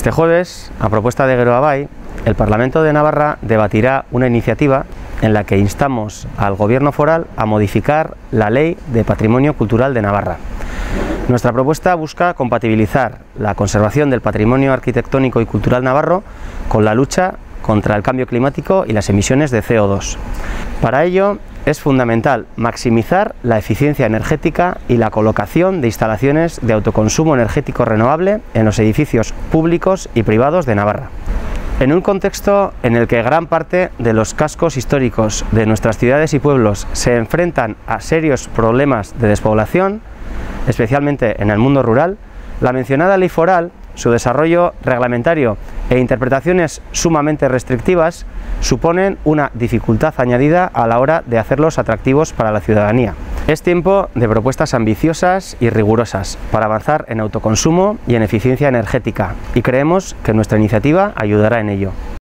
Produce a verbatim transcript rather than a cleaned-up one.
Este jueves, a propuesta de Geroa Bai, el Parlamento de Navarra debatirá una iniciativa en la que instamos al Gobierno foral a modificar la Ley de Patrimonio Cultural de Navarra. Nuestra propuesta busca compatibilizar la conservación del patrimonio arquitectónico y cultural navarro con la lucha contra el cambio climático y las emisiones de C O dos. Para ello, es fundamental maximizar la eficiencia energética y la colocación de instalaciones de autoconsumo energético renovable en los edificios públicos y privados de Navarra. En un contexto en el que gran parte de los cascos históricos de nuestras ciudades y pueblos se enfrentan a serios problemas de despoblación, especialmente en el mundo rural, la mencionada ley foral, su desarrollo reglamentario e interpretaciones sumamente restrictivas suponen una dificultad añadida a la hora de hacerlos atractivos para la ciudadanía. Es tiempo de propuestas ambiciosas y rigurosas para avanzar en autoconsumo y en eficiencia energética, y creemos que nuestra iniciativa ayudará en ello.